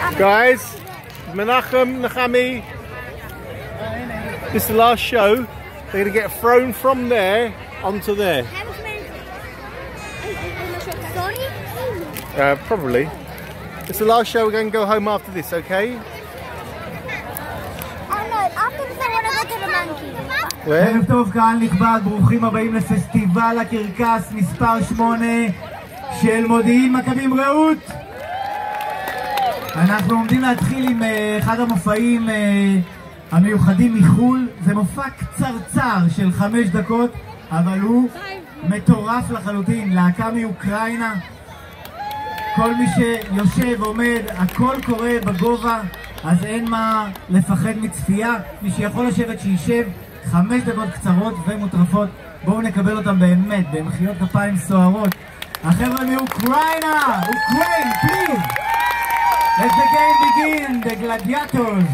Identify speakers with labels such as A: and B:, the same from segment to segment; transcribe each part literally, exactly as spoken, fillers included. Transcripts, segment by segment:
A: Guys, Menachem, Nechami, this is the last show. They're going to get thrown from there onto there. Uh, probably. It's the last show. We're going to go home after this, okay?
B: ערב טוב קהל נכבד, ברוכים הבאים לפסטיבל הקרקס מספר שמונה של מודיעין מכבים רעות. אנחנו עומדים להתחיל עם אחד המופעים המיוחדים מחול. זה מופע קצרצר של חמש דקות, אבל הוא מטורף לחלוטין. להקה מאוקראינה, כל מי שיושב עומד, הכל קורה בגובה, אז אין מה לפחד מצפייה. מי שיכול לשבת שישב. חמש דקות קצרות ומוטרפות. בואו נקבל אותם באמת במחיאות כפיים סוערות. החבר'ה מאוקראינה, אוקראין, please. Let the game begin, the gladiators.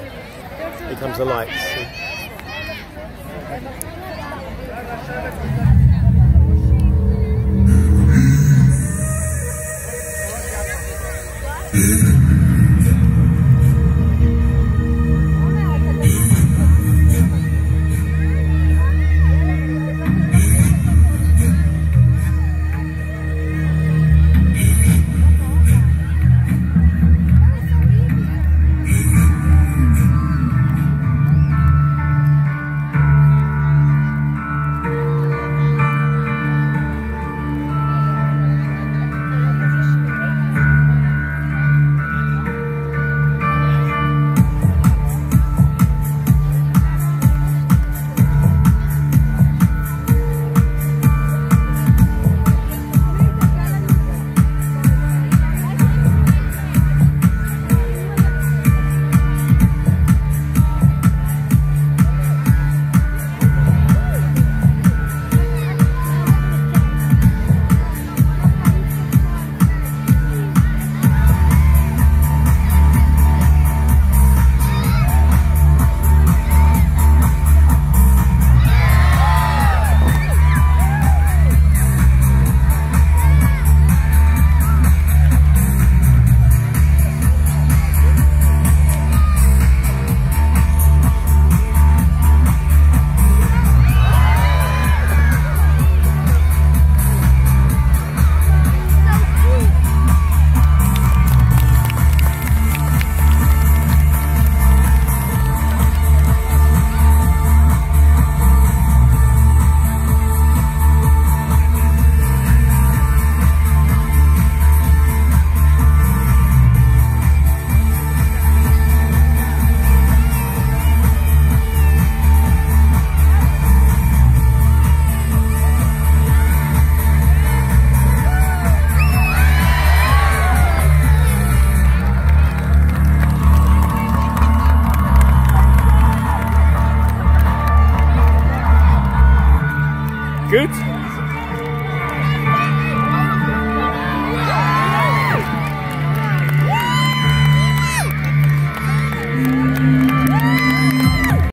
A: Here comes the lights.